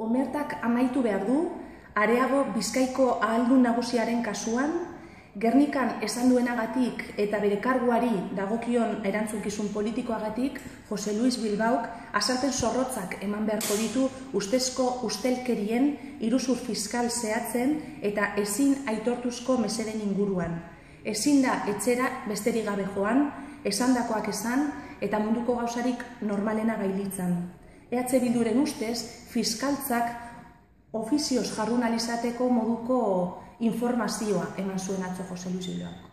Omertak amaitu behar du, areago Bizkaiko ahaldun nagusiaren kasuan, Gernikan esan duenagatik eta bere karguari dagokion erantzukizun politikoagatik, Jose Luis Bilbaok azalpen zorrotzak eman beharko ditu ustezko ustelkerien, iruzur fiskal zehatzen eta ezin aitortuzko meseden inguruan. Ezin da etxera besterik gabe joan, esandakoak esan eta munduko gauzarik normalena gailitzan. EH Bilduren ustez, fiskaltzak ofizioz jardun ahal izateko moduko informazioa eman zuen atzo Jose Luis Bilbaok.